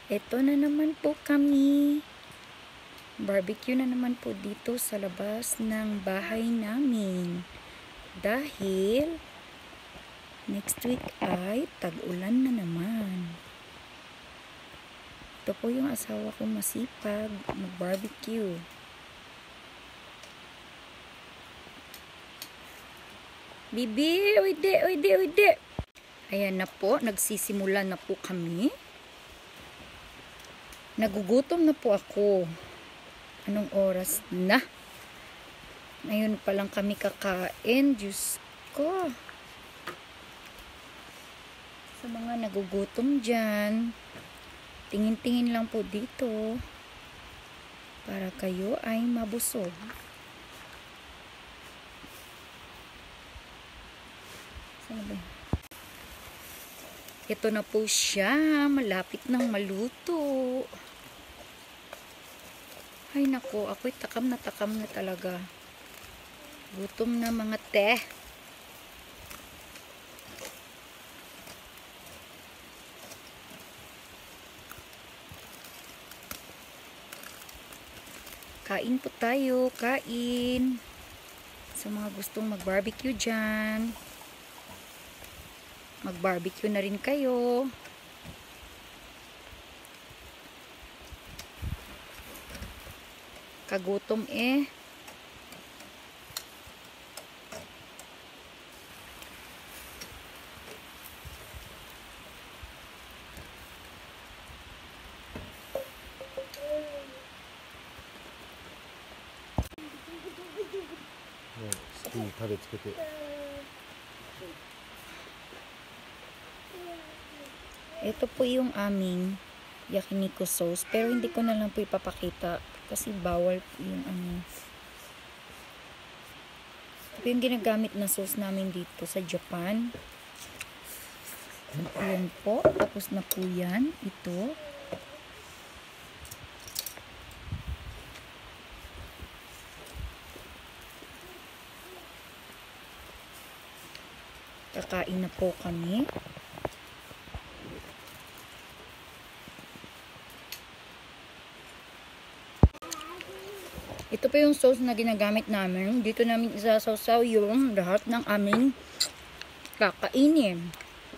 Ito na naman po kami. Barbecue na naman po dito sa labas ng bahay namin. Dahil next week ay tag-ulan na naman. Ito po yung asawa ko masipag mag-barbecue. Bibi, uide. Ayan na po, nagsisimula na po kami. Nagugutom na po ako. Anong oras na? Ngayon pa lang kami kakain. Diyos ko. Sa mga nagugutom dyan, tingin-tingin lang po dito para kayo ay mabusog. Saan ba? Ito na po siya. Malapit nang maluto. Ay nako, ako'y takam na talaga. Gutom na mga te. Kain po tayo, kain. Sa mga gustong mag-barbecue dyan. Mag-barbecue na rin kayo. Kagutom eh. Ito po yung aming yakiniku sauce. Pero hindi ko na lang po ipapakita. Kasi bawal yung ano. Ito yung ginagamit na sauce namin dito sa Japan. Ayan po. Tapos na po yan. Ito. Kakain na po kami. Ito pa yung sauce na ginagamit namin. Dito namin isasawsaw yung lahat ng aming kakainin.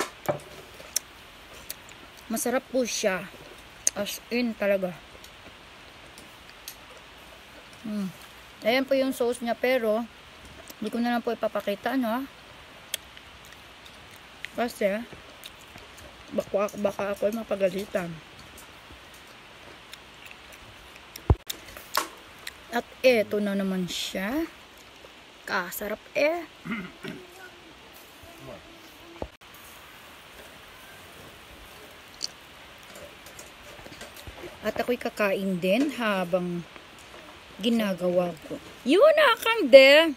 Masarap po siya. As in talaga. Ayan po yung sauce niya pero hindi ko na lang po ipapakita, no? Kasi baka ako mapagalitan. At eto na naman siya. Kasarap eh. At ako'y kakain din habang ginagawa ko. Yun na kang de.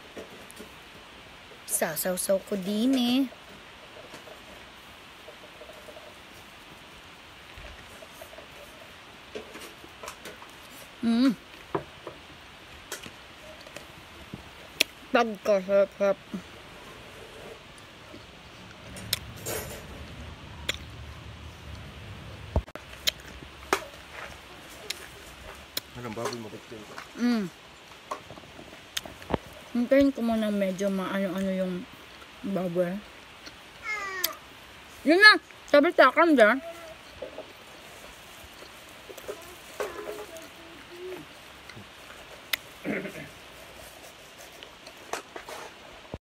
Sasawsaw ko din eh. Pagkasarap. Anong baboy mo pagkain ko? Hintayin ko muna medyo maano-ano yung baboy. Yun na! Sabi sa akin dyan.